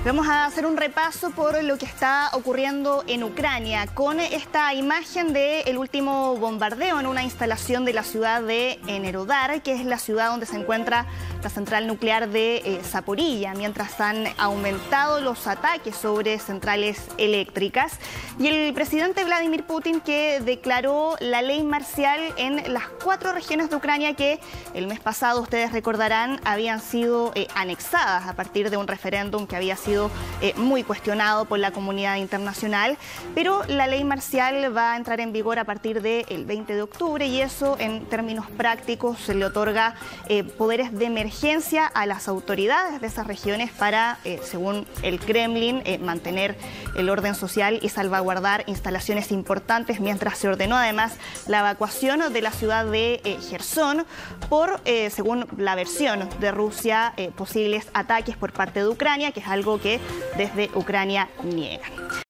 Vamos a hacer un repaso por lo que está ocurriendo en Ucrania con esta imagen del último bombardeo en una instalación de la ciudad de Enerhodar, que es la ciudad donde se encuentra la central nuclear de Zaporilla, mientras han aumentado los ataques sobre centrales eléctricas. Y el presidente Vladimir Putin, que declaró la ley marcial en las 4 regiones de Ucrania que el mes pasado, ustedes recordarán, habían sido anexadas a partir de un referéndum que había sido muy cuestionado por la comunidad internacional, pero la ley marcial va a entrar en vigor a partir del 20 de octubre y eso en términos prácticos se le otorga poderes de emergencia a las autoridades de esas regiones para, según el Kremlin, mantener el orden social y salvaguardar instalaciones importantes, mientras se ordenó además la evacuación de la ciudad de Jersón por, según la versión de Rusia, posibles ataques por parte de Ucrania, que es algo que desde Ucrania niegan.